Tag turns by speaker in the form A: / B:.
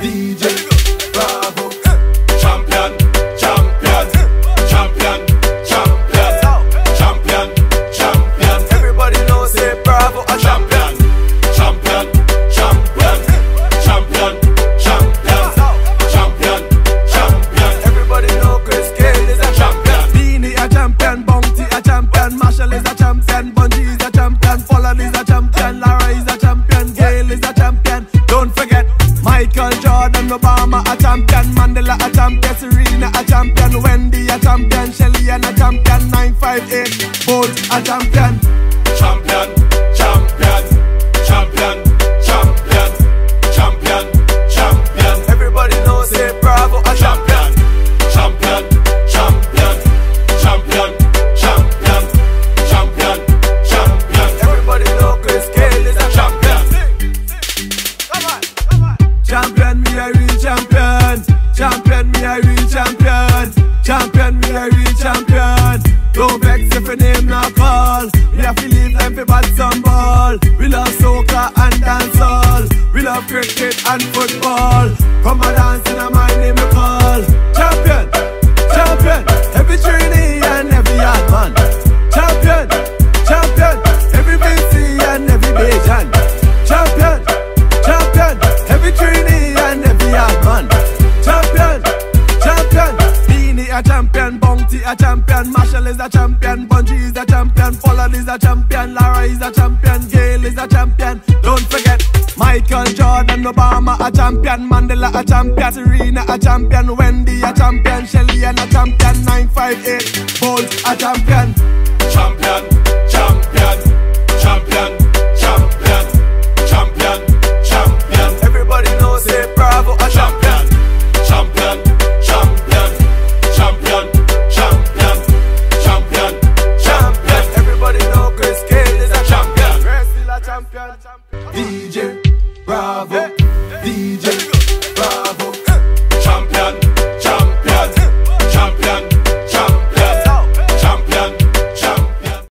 A: DJ Bravo.
B: Champion, champion, champion, champion, champion, champion.
A: Everybody knows say Bravo a
B: Champion, champion, champion, champion, champion, champion, champion.
A: Everybody know Chris Cale is a champion. Beanie a champion, Bounty a champion, Marshall is a champion, Bungie is a champion, Pollard is a champion, Lara is a champion, Gale is a champion. Don't forget Michael Jordan, Obama a champion, Mandela a champion, Serena a champion, Wendy a champion, Shelly and a champion, 958 Bolt a champion.
B: Champion, champion, champion, champion, champion, champion.
A: Everybody knows say Bravo a champion.
B: Champion, champion, champion, champion, champion, champion.
A: Everybody know Chris Cale is a champion. Come on, come on. Champion, me a real champion. Champion, me a real champion. Champion, me a real champion. Don't vex if your name not call. We have to leave them for bad some ball. We love soccer and dancehall. We love cricket and football. Come and dance in a my name we call. Champion, champion. Every trainee and every yard man. Champion, champion. Every BC and every Bajan. Champion, champion. Every trainee and every yard man. Champion, champion. Beanie a champion, Bounty a champion, Marshall is a champion, Bungie is a champion, Pollard is a champion, Lara is a champion, Gale is a champion. Don't forget Michael Jordan, Obama a champion, Mandela a champion, Serena a champion, Wendy a champion, Shelly and a champion, 958 Bolt a champion.
B: Champion, champion, champion, champion, champion, champion.
A: Everybody knows say Bravo a champion.
B: Champion, champion, champion, champion, champion, champion.
A: Everybody know Chris Cale is a
B: Champion.
A: Chris still a champion. DJ Bravo, DJ